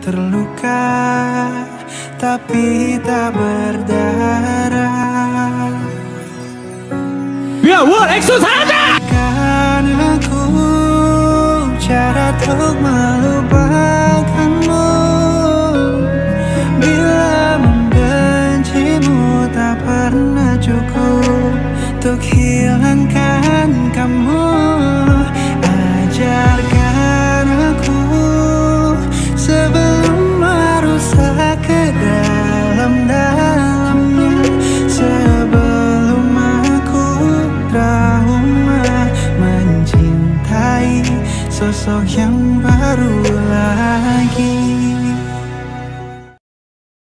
terluka tapi tak berdarah. Ya, Exos aja. Kan aku cara untuk melupakanmu. Bila membencimu tak pernah cukup untuk hilangkan